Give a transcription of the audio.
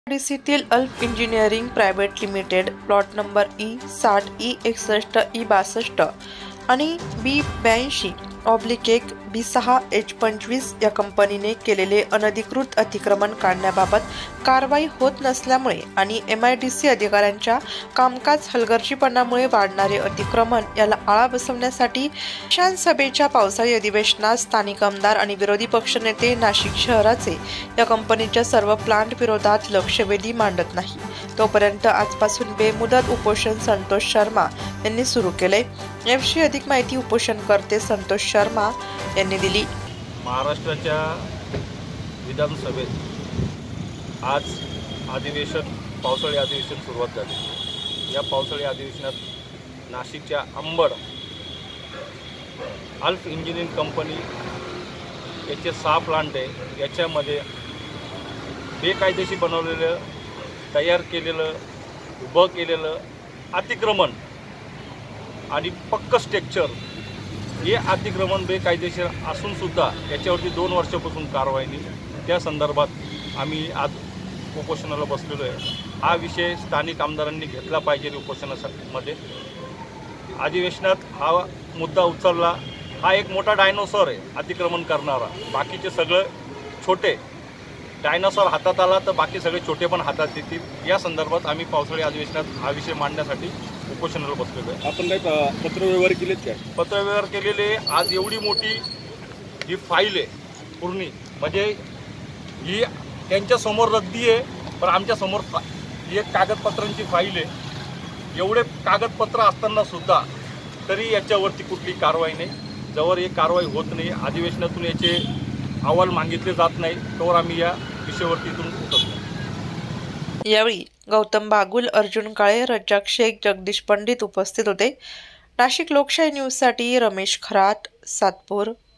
डीसीतील Alf engineering private limited plot number E60 E61 E62 आणि B82/1 B6H25 या कंपनीने केलेले अनधिकृत अतिक्रमण काढण्याबाबत कारवाई होत नसल्यामुळे आणि MIDC अधिकाऱ्यांच्या कामकाज हलगर्जीपणामुळे वाढणारे अतिक्रमण याला आळा बसवण्यासाठी विधानसभेच्या पावसाळी अधिवेशनात स्थानिक आमदार आणि विरोधी पक्षनेते नाशिक शहराचे या कंपनीच्या सर्व प्लांट विरोधात लक्षवेधी मांडत नाही तोपर्यंत आजपासून बेमुदत उपोषण संतोष शर्मा यांनी सुरू केले। याविषयी अधिक माहिती उपोषणकर्ते संतोष शर्मा यांनी दिली। महाराष्ट्राच्या विधानसभेत आज पावसाळी अधिवेशन सुरुवात झाली। या पावसाळी अधिवेशनात नाशिकच्या अंबड अल्फ इंजिनिअरिंग कंपनी याचे 6 प्लांट आहे। याच्यामध्ये बेकायदेशीर बनवलेलं, तयार केलेलं, उभं केलेलं अतिक्रमण आणि पक्क स्ट्रक्चर हे अतिक्रमण बेकायदेशीर असून सुद्धा याच्यावरती 2 वर्षापासून कारवाई नाही। त्या संदर्भात आम्ही आज उपोषणाला बसलेलो आहे। हा विषय स्थानिक आमदारांनी घेतला पाहिजे। उपोषणामध्ये अधिवेशनात हा मुद्दा उचलला। हा एक मोठा डायनोसॉर आहे अतिक्रमण करणारा, बाकीचे सगळे छोटे। डायनोसॉर हातात आला तर बाकी सगळे छोटे पण हातात येतील। या संदर्भात आम्ही पावसाळी अधिवेशनात हा विषय मांडण्यासाठी उपोषणाला बसलेलो आहे। आपण काही पत्रव्यवहार केलेत काय? पत्रव्यवहार केलेले। आज एवढी मोठी ही फाईल आहे पूर्ण, म्हणजे ही त्यांच्या समोर रद्दी आहे पण आमच्या समोर एक कागदपत्रांची फाईल आहे। एवढे कागदपत्र असताना सुद्धा तरी याच्यावरती कुठली कारवाई नाही। जवळ ही कारवाई होत नाही, अधिवेशनातून याचे अहवाल मागितले जात नाही तोवर आम्ही या विषयावरती इथून उठत नाही। यावेळी गौतम बागुल, अर्जुन काळे, रज्जाक शेख, जगदीश पंडित उपस्थित होते। नाशिक लोकशाही न्यूजसाठी रमेश खरात, सातपूर।